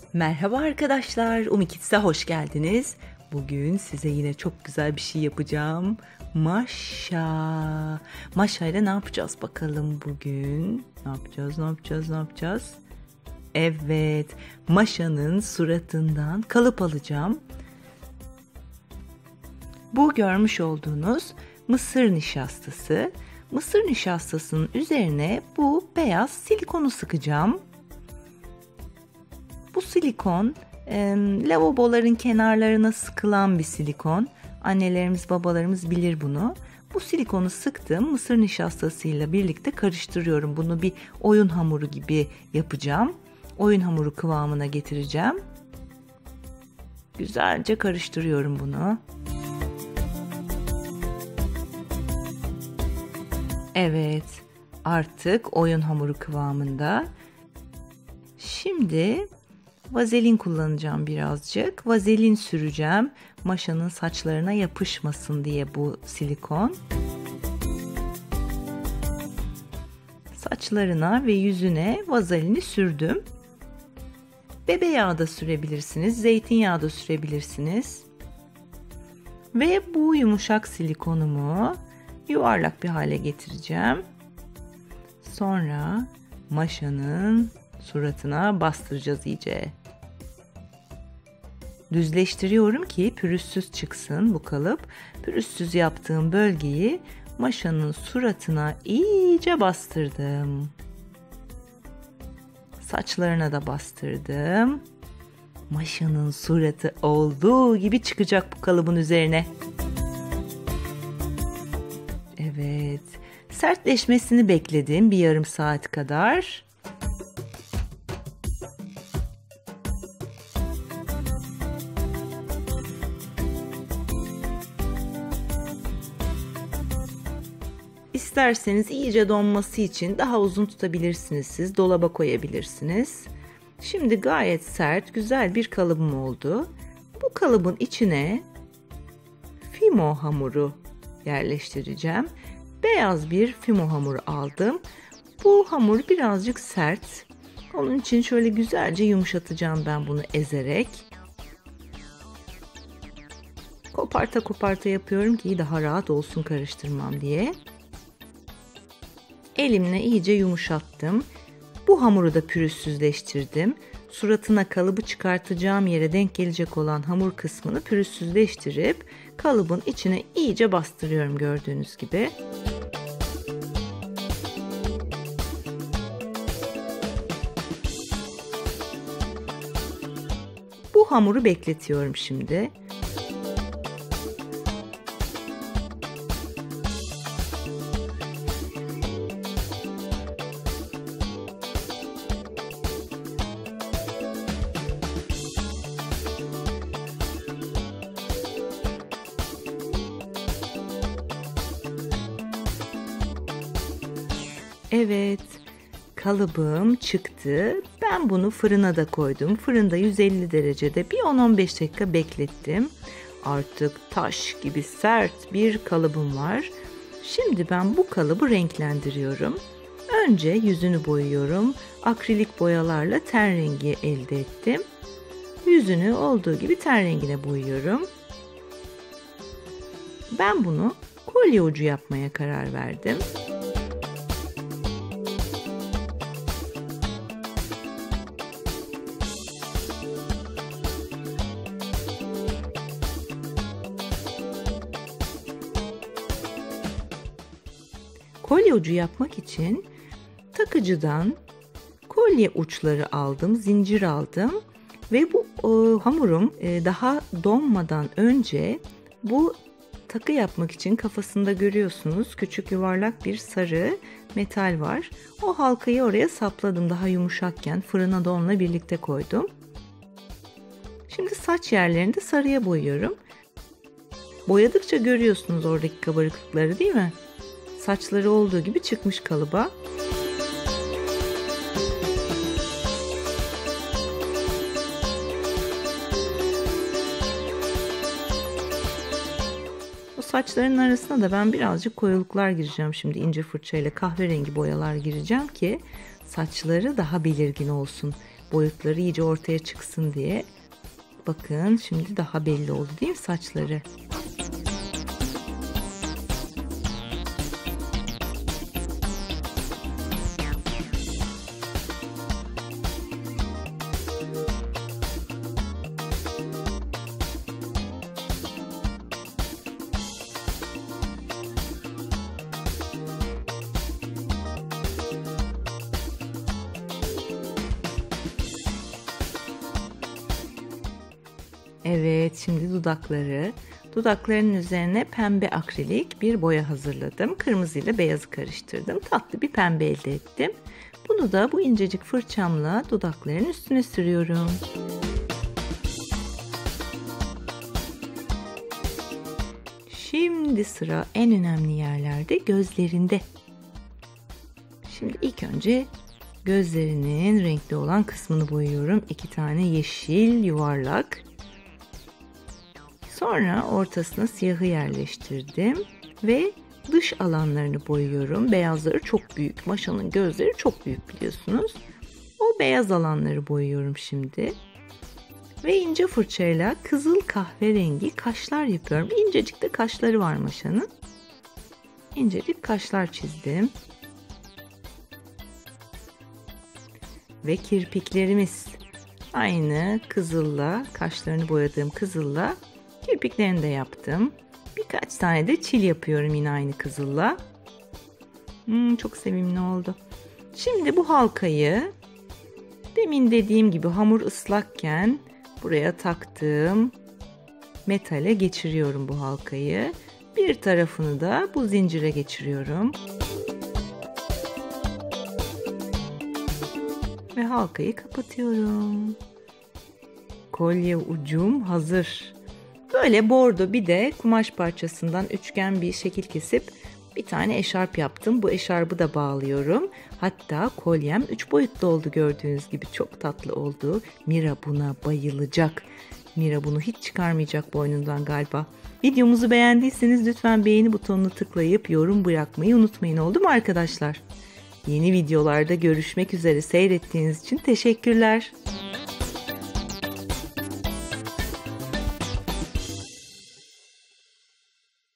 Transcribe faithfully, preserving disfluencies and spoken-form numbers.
Merhaba arkadaşlar, Umikits'e hoş geldiniz. Bugün size yine çok güzel bir şey yapacağım. Maşa. Maşa ile ne yapacağız bakalım bugün? Ne yapacağız, ne yapacağız, ne yapacağız? Evet, Maşa'nın suratından kalıp alacağım. Bu görmüş olduğunuz mısır nişastası. Mısır nişastasının üzerine bu beyaz silikonu sıkacağım. Bu silikon e, lavaboların kenarlarına sıkılan bir silikon. Annelerimiz, babalarımız bilir bunu. Bu silikonu sıktım, mısır nişastasıyla birlikte karıştırıyorum. Bunu bir oyun hamuru gibi yapacağım. Oyun hamuru kıvamına getireceğim. Güzelce karıştırıyorum bunu. Evet, artık oyun hamuru kıvamında. Şimdi vazelin kullanacağım birazcık. Vazelin süreceğim. Maşa'nın saçlarına yapışmasın diye bu silikon. Saçlarına ve yüzüne vazelini sürdüm. Bebe yağı da sürebilirsiniz, zeytinyağı da sürebilirsiniz. Ve bu yumuşak silikonumu yuvarlak bir hale getireceğim. Sonra Maşa'nın suratına bastıracağız iyice. Düzleştiriyorum ki pürüzsüz çıksın bu kalıp. Pürüzsüz yaptığım bölgeyi Maşa'nın suratına iyice bastırdım. Saçlarına da bastırdım. Maşa'nın suratı olduğu gibi çıkacak bu kalıbın üzerine. Evet, sertleşmesini bekledim bir yarım saat kadar. İsterseniz iyice donması için daha uzun tutabilirsiniz siz, dolaba koyabilirsiniz. Şimdi gayet sert, güzel bir kalıbım oldu. Bu kalıbın içine fimo hamuru yerleştireceğim. Beyaz bir fimo hamuru aldım. Bu hamur birazcık sert. Onun için şöyle güzelce yumuşatacağım ben bunu ezerek. Koparta koparta yapıyorum ki daha rahat olsun karıştırmam diye. Elimle iyice yumuşattım. Bu hamuru da pürüzsüzleştirdim. Suratına kalıbı çıkartacağım yere denk gelecek olan hamur kısmını pürüzsüzleştirip kalıbın içine iyice bastırıyorum gördüğünüz gibi. Bu hamuru bekletiyorum şimdi. Evet, kalıbım çıktı. Ben bunu fırına da koydum. Fırında yüz elli derecede bir on on beş dakika beklettim. Artık taş gibi sert bir kalıbım var. Şimdi ben bu kalıbı renklendiriyorum. Önce yüzünü boyuyorum. Akrilik boyalarla ten rengi elde ettim. Yüzünü olduğu gibi ten rengine boyuyorum. Ben bunu kolye ucu yapmaya karar verdim. Kolye ucu yapmak için takıcıdan kolye uçları aldım, zincir aldım ve bu e, hamurum e, daha donmadan önce bu takı yapmak için kafasında görüyorsunuz küçük yuvarlak bir sarı metal var. O halkayı oraya sapladım daha yumuşakken, fırına da onunla birlikte koydum. Şimdi saç yerlerini de sarıya boyuyorum. Boyadıkça görüyorsunuz oradaki kabarıklıkları değil mi? Saçları olduğu gibi çıkmış kalıba. O saçların arasına da ben birazcık koyuluklar gireceğim şimdi ince fırçayla kahverengi boyalar gireceğim ki saçları daha belirgin olsun. boyutları iyice ortaya çıksın diye. Bakın şimdi daha belli oldu değil mi saçları? Evet, şimdi dudakları. Dudaklarının üzerine pembe akrilik bir boya hazırladım. Kırmızı ile beyazı karıştırdım. Tatlı bir pembe elde ettim. Bunu da bu incecik fırçamla dudakların üstüne sürüyorum. Şimdi sıra en önemli yerlerde, gözlerinde. Şimdi ilk önce gözlerinin renkli olan kısmını boyuyorum. İki tane yeşil yuvarlak. Sonra ortasına siyahı yerleştirdim ve dış alanlarını boyuyorum. Beyazları çok büyük. Maşa'nın gözleri çok büyük biliyorsunuz. O beyaz alanları boyuyorum şimdi. Ve ince fırçayla kızıl kahverengi kaşlar yapıyorum. İncecik de kaşları var Maşa'nın. İncecik kaşlar çizdim. Ve kirpiklerimiz. Aynı kızılla, kaşlarını boyadığım kızılla kirpiklerini de yaptım. Birkaç tane de çil yapıyorum yine aynı kızılla. Hmm, çok sevimli oldu. Şimdi bu halkayı demin dediğim gibi hamur ıslakken buraya taktığım metale geçiriyorum bu halkayı. Bir tarafını da bu zincire geçiriyorum. Ve halkayı kapatıyorum. Kolye ucum hazır. Böyle bordo bir de kumaş parçasından üçgen bir şekil kesip bir tane eşarp yaptım. Bu eşarbı da bağlıyorum. Hatta kolyem üç boyutlu oldu, gördüğünüz gibi çok tatlı oldu. Mira buna bayılacak. Mira bunu hiç çıkarmayacak boynundan galiba. Videomuzu beğendiyseniz lütfen beğeni butonunu tıklayıp yorum bırakmayı unutmayın, oldu mu arkadaşlar? Yeni videolarda görüşmek üzere, seyrettiğiniz için teşekkürler.